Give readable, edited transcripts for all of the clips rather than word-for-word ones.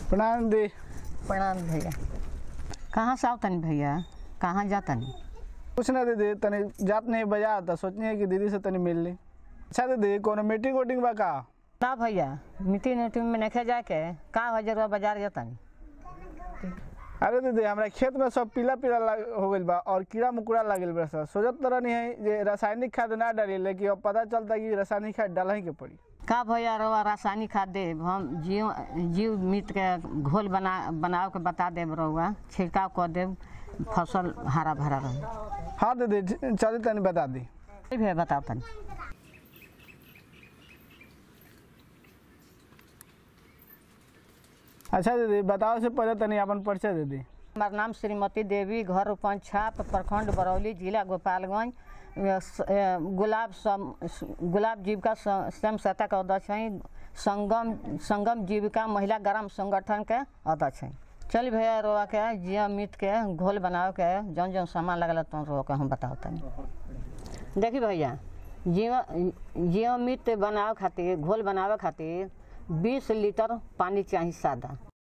प्रणाम दी। प्रणाम भैया। कहाँ से आवतनी भैया, कहाँ जातनी? कुछ ना दीदी, तनी जात नहीं बाजार था, सोचनी है कि दीदी से तनी मिल ली। अच्छा दीदी, कोनो मीटिंग वोटिंग बा का? ना भैया, मीटिंग वीटिंग में नहीं जाके का हजार बाजार जातनी। अरे दीदी, हमारे खेत में सब पीला पीला हो गइल बा और कीड़ा मकोड़ा लागल बा सर। सोचत तरह नहीं है जे रासायनिक खाद ना डाली, लेकिन अब पता चलता कि रासायनिक खाद डाला ही के पड़ी। का भैया रवा रासायनिक खाद दे, हम जीव मीट के घोल बनाव के बता देव, रहुआ छिड़काव कर देव, फसल हरा भरा रहे। हाँ दीदी, चलिए तनी बता दी। भैया बताओ तनी। अच्छा दीदी, बताओ से पहले तनी अपन परिचय दे दी। हमारा नाम श्रीमती देवी, घर पंचायत प्रखंड बरौली, जिला गोपालगंज। गुलाब जीविका स्वयं सहायता के अध्यक्ष हैं। संगम जीविका महिला ग्राम संगठन के अध्यक्ष हैं। चल भैया रोआ के जिया मीट के घोल बनाओ के जौन जौन सामान लगल तो रो के हम बताओ तनी। देखी भैया, जिया मीट बनावे खातिर, घोल बनावे खातिर 20 लीटर पानी चाहिए सादा।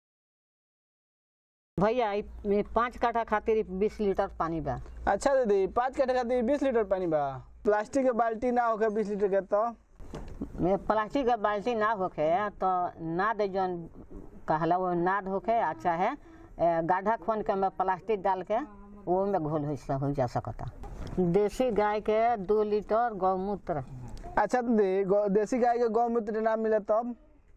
भैया 5 काठा खातिर 20 लीटर पानी बा। अच्छा दीदी, 5 काठा खातिर 20 लीटर पानी बा। प्लास्टिक के बाल्टी ना होके 20 लीटर के तो? प्लास्टिक का बाल्टी ना होके तो नाद जौन कहला वो नाद होके अच्छा है, गाढ़ा खोन के में प्लास्टिक डाल के वो में घोल हो जा सकता। देसी गाय के 2 लीटर गौमूत्र। अच्छा दीदी, देसी गाय के गौमूत्र ना मिले तब?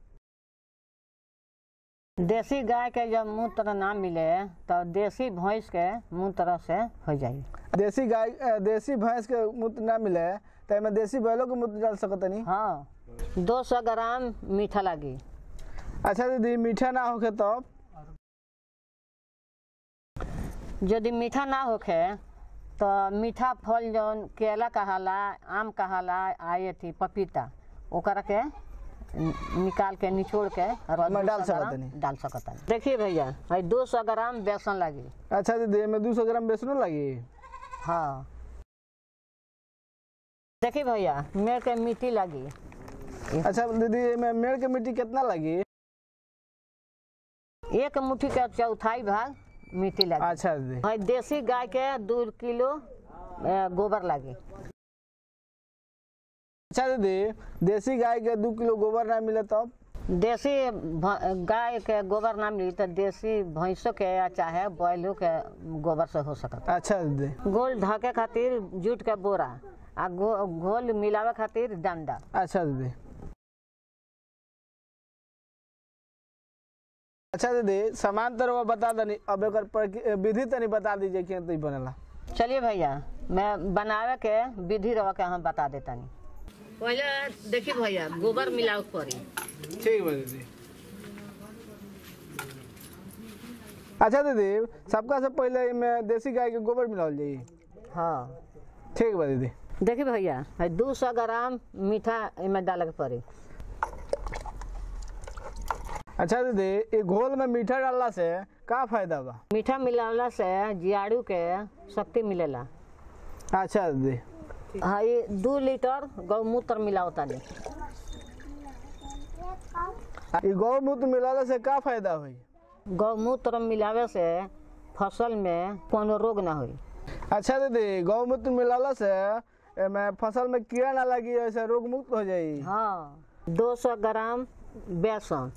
देसी गाय के जब मूत्र ना मिले तो देसी भैंस के मूत्र से हो जाए। देसी भैंस के मूत्र ना मिले तो मैं देसी बैलों के मूत्र डाल सकता नहीं? हाँ, 200 ग्राम मीठा लगी। अच्छा दीदी, मीठा ना होके तब? यदि मीठा ना होके तो मीठा फल जौन केला कहला, आम कहला, आए थी पपीता, ओकरा के निकाल के निचोड़ के डाल सकता। देखिए भैया, 200 ग्राम बेसन लगी। अच्छा दीदी, में 200 ग्राम बेसनो लगी? हाँ। देखिए भैया, मेड़ के मिट्टी लगी। अच्छा दीदी, में मेड़ के मिट्टी कितना लगी? 1 मुट्ठी के चौथाई भाग मिट्टी लगी। अच्छा दीदी। देसी गाय के 2 किलो गोबर लगी। अच्छा दीदी, देसी गाय के 2 किलो गोबर ना मिले तब? देसी गाय के गोबर ना मिली तो देसी भैंसों के या चाहे बैलों के गोबर से हो सकता। अच्छा दीदी। गोल ढके खातिर जूट के बोरा आ घोल मिलावे खातिर डंडा। अच्छा दीदी। अच्छा दीदी, सामान तो बता दनी, अब एक विधि तनी बता दीजिए कि तो बनेला। चलिए भैया, मैं बनावे के विधि रवा के हम बता देता नहीं। पहले देखिए भैया, गोबर मिलाव पड़ी। ठीक है दीदी। अच्छा दीदी, सबका से पहले में देसी गाय के गोबर मिलावल जाई? हाँ ठीक है दीदी। देखिए भैया, 200 ग्राम मीठा इनमें डाले के पड़ी। अच्छा दीदी, ये घोल में मीठा डालला से का फायदा बा? मीठा मिलावला से जीवाणु के शक्ति मिलेला। अच्छा दीदी। हाँ, ये 2 लीटर गौमूत्र मिलावता नहीं। ये गौमूत्र मिलाने से का फायदा हुई? गौमूत्र मिलावे से फसल में कोनो रोग ना हुई। अच्छा दीदी, गौमूत्र मिलाला से में फसल में कीड़ा ना लगी, ऐसे रोग मुक्त हो जाई? हाँ। 200 ग्राम बेसन।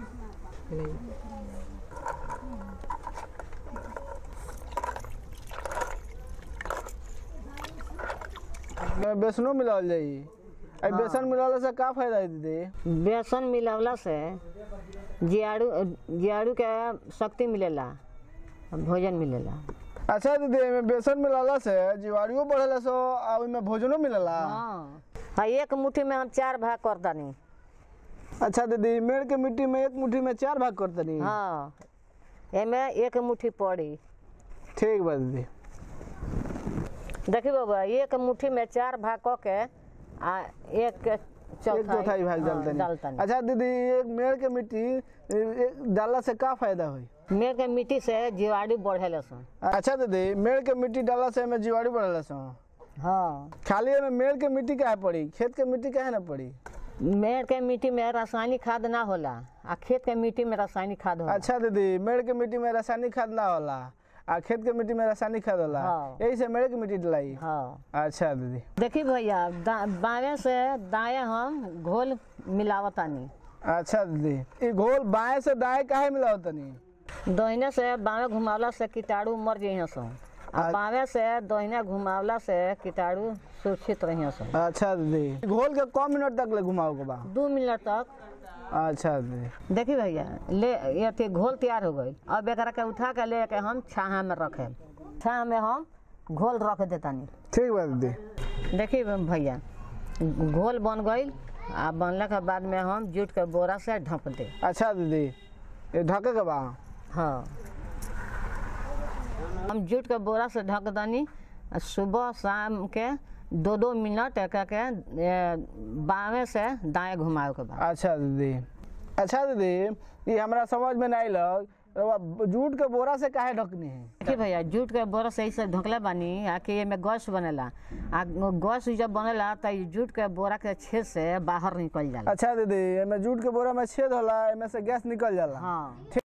बेसनो मिलावल जाई? हाँ। बेसन मिलाने से का फायदा है दीदी? बेसन मिलावला से जीवाणु के शक्ति मिलेला, भोजन मिलेला। अच्छा दीदी, बेसन मिलाला से जीवाणु बढ़ेला सो और में भोजनो मिलेला? हाँ। 1 मुट्ठी में हम 4 भाग कर दनी। अच्छा दीदी, मेड़ के मिट्टी में 1 मुट्ठी में 4 भाग कर दनी? हाँ, एमे 1 मुट्ठी पड़ी। ठीक बा दीदी। देखिए बाबा, 1 मुट्ठी में 4 भाग क के आ 1 चौथाई भाग डालतनी। अच्छा दीदी, एक मेड़ के मिट्टी डालला से का फायदा हुई? मेड़ के मिट्टी से जीवाणु बढ़ेला सन। अच्छा दीदी, मेड़ के मिट्टी डालला से में जीवाणु बढ़ेला सन? हाँ। खाली में मेड़ के मिट्टी काहे पड़ी, खेत के मिट्टी काहे ना पड़ी? मेड़ के मिट्टी में रासायनिक खाद ना होला आ खेत के मिट्टी में रासायनिक खाद होला। अच्छा दीदी, मेड़ के मिट्टी में रासायनिक खाद ना होला आ खेत के मिट्टी में रासायनिक खाद होला। हाँ। यही से मेड़ के मिट्टी डलाई। हाँ। अच्छा दीदी। देखी भैया बाएं से दाएं हम घोल मिलावतानी। अच्छा दीदी, ये घोल बाएं से दाएं काहे मिलावतनी? दहिने से बाएं घुमावला से कीटाणु मर जइहे सन आ बाएं से दहिने घुमावला से कीटाणु सुरक्षित रहिए सन। अच्छा दीदी, घोल के कम मिनट तक ले घुमाओ के बा? 2 मिनट तक। अच्छा दीदी। देखी भैया ले ये घोल तैयार हो गई। अब एकरा के उठा के ले के हम छाहा में रखे। छाहा में हम घोल रख देतानी। ठीक बा दीदी। देखी भैया घोल बन गई आ बनला के बाद में हम जूट के बोरा से ढक दे। अच्छा दीदी, ये ढके के बा? हाँ, हम जूट के बोरा से ढक दनी। सुबह शाम के 2-2 मिनट एक के बाएं से दाएं घुमावे के बाद। अच्छा दीदी। अच्छा दीदी, ये हमरा समझ में नहीं लग, जूट के बोरा से काहे ढकनी है? देखिए भैया जूट के बोरा से ऐसे ढकले बानी आ कि एमे गैस बनेला आ गैस जब बनेला त जूट के बोरा के छेद से बाहर निकल जाला। अच्छा दीदी, एमे जूट के बोरा में छेद होला, एमे से गैस निकल जाला। हाँ।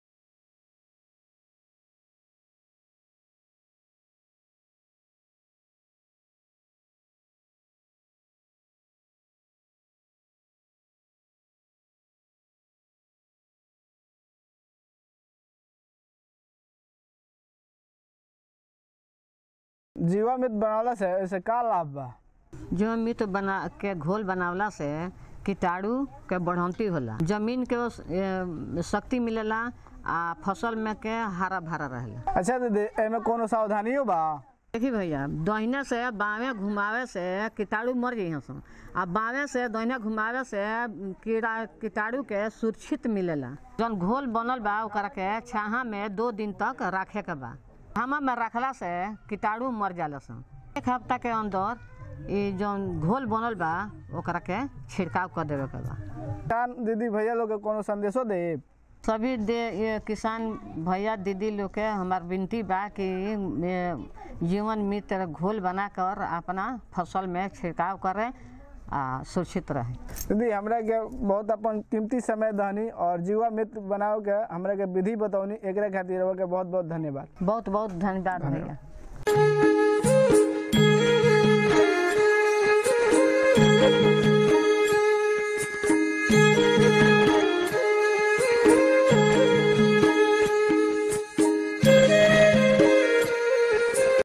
जीवामृत बनावला से ऐसे का लाभ बा? जीवामृत बना के घोल बनावला से कीटाणु के बढ़ोतरी होला, जमीन के शक्ति मिलेला आ फसल में के हरा भरा रहेला। अच्छा दीदी, एमे कोनो सावधानियों बा? देखी भैया दहिने से बाएं घुमावे से कीटाणु मर जइहे सन आ बाएं से दहिने घुमावे से कीटाणु के सुरक्षित मिलेला। जौन घोल बनल बा ओकरा के छाहा में 2 दिन तक रखे के बा। छाहा में रखला से कीटाणु मर जाला सन। 1 हफ्ता के अंदर ये जौन घोल बनल बा ओकरा के छिड़काव कर देवे के बा। किसान दीदी भैया लोग के कोनो संदेशो दे? सभी ये किसान भैया दीदी लोग के हमार विनती बा कि जीवामृत घोल बनाकर अपना फसल में छिड़काव करें आ सुरक्षित रहे। दीदी हमरा के बहुत अपन कीमती समय दहनी और जीवामृत बनाओ के हमरा के विधि बतौनी, एकरे खातिर के बहुत बहुत धन्यवाद। बहुत बहुत धन्यवाद भैया।